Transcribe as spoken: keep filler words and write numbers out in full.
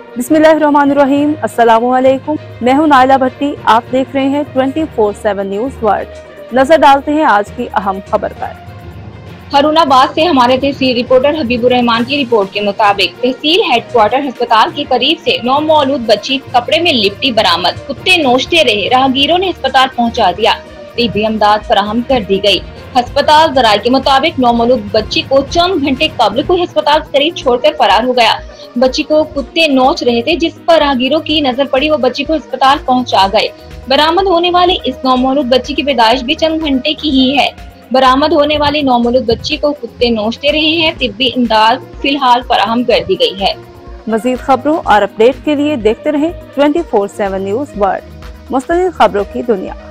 बिस्मिल्लाहिर्रहमानिर्रहीम, अस्सलामुअलैकुम। मैं हूं नाइला भट्टी। आप देख रहे हैं twenty four seven news world. नजर डालते हैं आज की अहम खबर पर। हरुणाबाद से हमारे तहसील रिपोर्टर हबीबुर रहमान की रिपोर्ट के मुताबिक तहसील हेडक्वार्टर अस्पताल के करीब से नौमौलूद बच्ची कपड़े में लिपटी बरामद। कुत्ते नोचते रहे, राहगीरों ने अस्पताल पहुंचा दिया, तिब्बी इमदाद फराहम कर दी गई। अस्पताल जराये के मुताबिक नौमौलूद बच्ची को चंद घंटे कब्ल कोई अस्पताल के करीब छोड़कर फरार हो गया। बच्ची को कुत्ते नोच रहे थे, जिस पर राहगीरों की नजर पड़ी, वो बच्ची को अस्पताल पहुंचा गए। बरामद होने वाली इस नौमौलूद बच्ची की पैदाइश भी चंद घंटे की ही है। बरामद होने वाली नौमौलूद बच्ची को कुत्ते नोचते रहे हैं, तिब्बी इमदाद फिलहाल फराहम कर दी गई है। मजीद खबरों और अपडेट के लिए देखते रहें twenty four seven news world, मुस्तकिल खबरों की दुनिया।